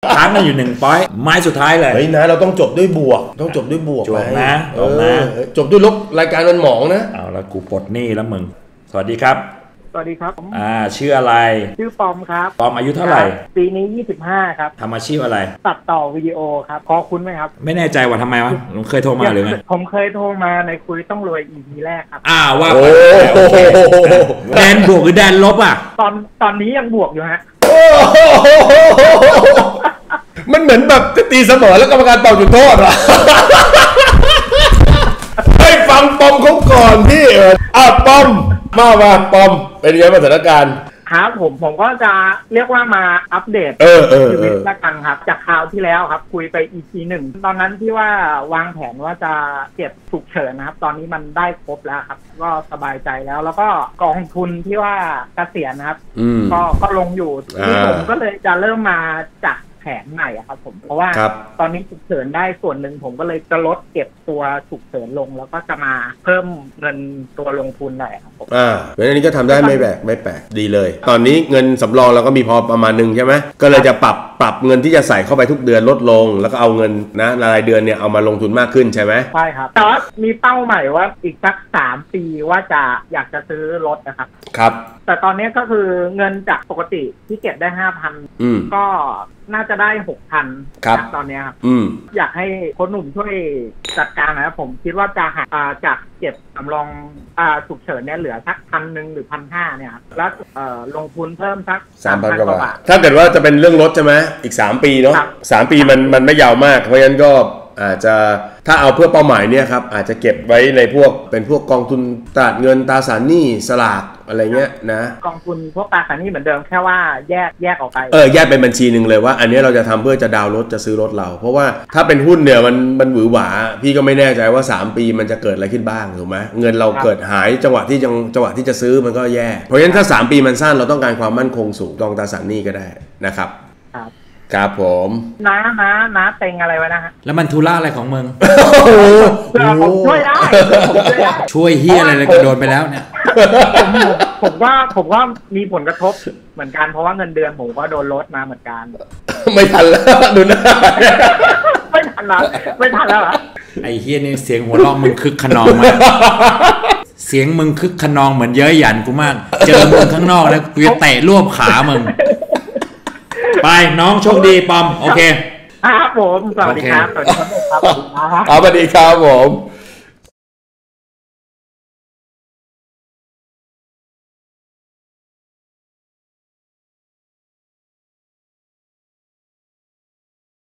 ค้างกันอยู่1 point ไม้สุดท้ายเลยเฮ้ยนะเราต้องจบด้วยบวกต้องจบด้วยบวกจบนะจบด้วยลบรายการมันหมองนะเอาละกูปลดหนี้แล้วมึงสวัสดีครับสวัสดีครับชื่ออะไรชื่อปอมครับปอมอายุเท่าไหร่ปีนี้25ครับทำอาชีพอะไรตัดต่อวิดีโอครับพอคุ้นไหมครับไม่แน่ใจว่าทำไมวะผมเคยโทรมาหรือไงผมเคยโทรมาในคุยต้องรวย EP แรกครับว่าแดนบวกหรือแดนลบอ่ะตอนนี้ยังบวกอยู่ฮะมันเหมือนแบบตีเสมอแล้วกรรมการเป่าจุดโทษว่ะให้ฟังปอมเขาก่อนพี่ปอมมาปอมเป็นยังไงสถานการณ์ครับผมก็จะเรียกว่ามาอัปเดตชีวิตละกันครับจากคราวที่แล้วครับคุยไป EP 1ตอนนั้นที่ว่าวางแผนว่าจะเก็บฉุกเฉินนะครับตอนนี้มันได้ครบแล้วครับก็สบายใจแล้วก็กองทุนที่ว่าเกษียณนะครับก็ลงอยู่ที่ผมก็เลยจะเริ่มมาจากแผนใหม่ครับผมเพราะว่าตอนนี้ฉุกเฉินได้ส่วนหนึ่งผมก็เลยจะลดเก็บตัวฉุกเฉินลงแล้วก็จะมาเพิ่มเงินตัวลงทุนหน่อยครับผมเพราะฉะนั้นนี้ก็ทำได้ไม่แปลกดีเลยตอนนี้เงินสำรองเราก็มีพอประมาณนึงใช่ไหมก็เลยจะปรับเงินที่จะใส่เข้าไปทุกเดือนลดลงแล้วก็เอาเงินนะรายเดือนเนี่ยเอามาลงทุนมากขึ้นใช่ไหมใช่ครับแต่ว่ามีเป้าหมายว่าอีกสัก3 ปีว่าจะอยากจะซื้อรถนะครับครับแต่ตอนนี้ก็คือเงินจากปกติที่เก็บได้ 5,000 ก็น่าจะได้ 6,000 ครับตอนนี้ครับอยากให้คนหนุ่มช่วยจัดการนะครับผมคิดว่าจะหาจากเก็บสำรองฉุกเฉินเนี่ยเหลือสัก1,000หรือ 1,500 เนี่ยครับแล้วลงทุนเพิ่มสัก 3,000 กว่าบาทถ้าเกิดว่าจะเป็นเรื่องรถใช่ไหมอีก3 ปีเนาะ3 ปีมันไม่ยาวมากเพราะฉะนั้นก็อาจจะถ้าเอาเพื่อเป้าหมายเนี่ยครับอาจจะเก็บไว้ในเป็นพวกกองทุนตลาดเงินตราสารหนี้สลากอะไรเงี้ยนะกองทุนพวกตราสารหนี้เหมือนเดิมแค่ว่าแยกออกไปแยกเป็นบัญชีหนึ่งเลยว่าอันนี้เราจะทำเพื่อจะดาวน์รถจะซื้อรถเราเพราะว่าถ้าเป็นหุ้นเนี่ยมันหวือหวาพี่ก็ไม่แน่ใจว่า3 ปีมันจะเกิดอะไรขึ้นบ้างถูกไหมเงินเราเกิดหายจังหวะที่จะซื้อมันก็แย่เพราะฉะนั้นถ้า3 ปีมันสั้นเราต้องการความมั่นคงสูงกองตราสารหนี้ก็ได้นะครับครับผมน้าเต็งอะไรไว้นะฮะแล้วมันธุระอะไรของมึงผมช่วยได้ช่วยเฮียอะไรเลยก็โดนไปแล้วเนี่ยผมว่ามีผลกระทบเหมือนกันเพราะว่าเงินเดือนผมก็โดนลดมาเหมือนกันไม่ทันแล้วดูนะไม่ทันแล้วไอ้เฮียนี่เสียงหัวเราะมึงคึกขนองมากเสียงมึงคึกขนองเหมือนเย้ยหยันกูมากเจอมึงข้างนอกแล้วกูจะเตะรวบขามึงไปน้องโชคดีปอมโอเคครับผมสวัสดีครับสวัสดีครับสวัสดีครับผม